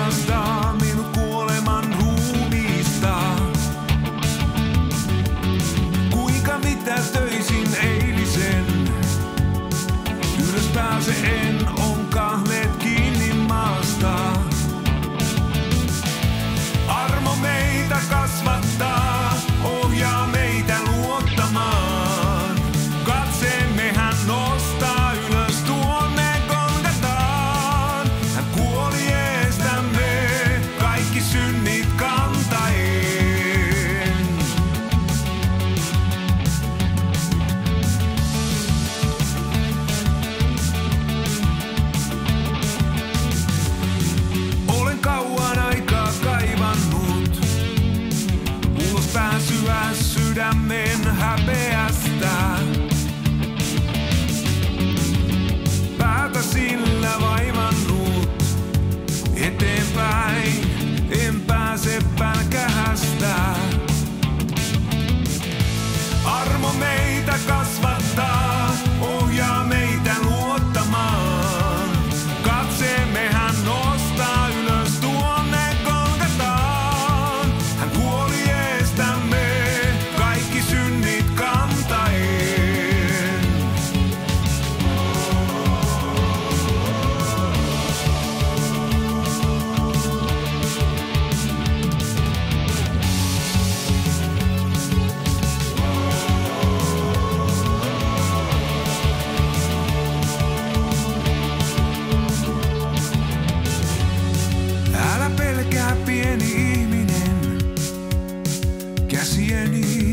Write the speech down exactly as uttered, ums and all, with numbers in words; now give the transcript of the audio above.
pelastaa minut kuoleman ruumiista. Kuinka mitä töisin eilisen, ylös pääse en, on kahleet kiinni maasta. Armo meitä kasvattaa, ohjaa meitä luottamaan. Katseemme hän nostaa ylös tuonne Golgataan. Hän kuoli eestämme, kaikki synnit kantaen. Olen kauan aikaa kaivannut ulos pääsyä sydämen häpeästä. Päätä sillä vaivannut eteenpäin, en pääse pälkähästä. Armo meitä kasvattaa, ohjaa meitä luottamaan. Katseemme hän nostaa ylös tuonne Golgataan. Hän kuoli eestämme, kaikki synnit kantaen. Älä pelkää pieni ihminen, käsieni